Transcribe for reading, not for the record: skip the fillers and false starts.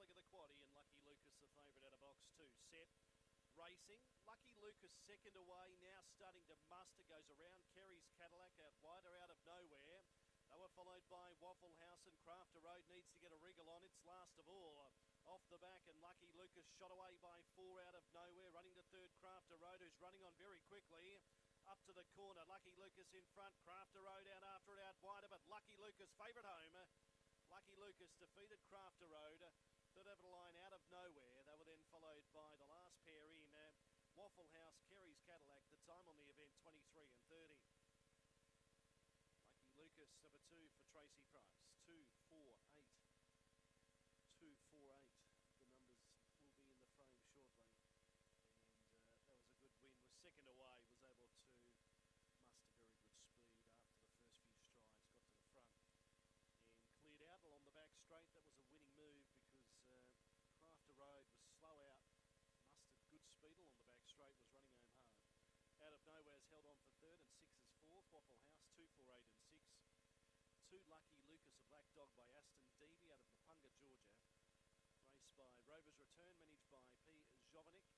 leg of the quaddie, and Lucky Lucas the favourite out of box 2. Set, racing. Lucky Lucas second away, now starting to muster, goes around Kerry's Cadillac out wider out of nowhere. They were followed by Waffle House, and Crafter Road needs to get a wriggle on. It's last of all. Off the back, and Lucky Lucas shot away by 4 out of nowhere. Running to third, Crafter Road, who's running on very quickly. Up to the corner, Lucky Lucas in front. Crafter Road out after it, out wider, but Lucky Lucas favourite home. Lucky Lucas defeated Crafter Road. Third over the line out of nowhere. They were then followed by the last pair in. Waffle House, Kerry's Cadillac. The time on the event, 23 and 30. Lucky Lucas, number 2 for Tracy Price. 248. 248. The numbers will be in the frame shortly. And that was a good win. Was second away. Was able to muster very good speed after the first few strides. Got to the front and cleared out along the back straight. That was a winning move because Crafter Road was slow out. Mustered good speed along the back straight. Was running home hard. Out of nowhere's held on for third, and 6 is fourth. Waffle House 248 and 6. 2 Lucky Lucas, a black dog by Aston Deavy out of Mapunga, Georgia. Raced by Rover's Return, managed by P. Jovanic.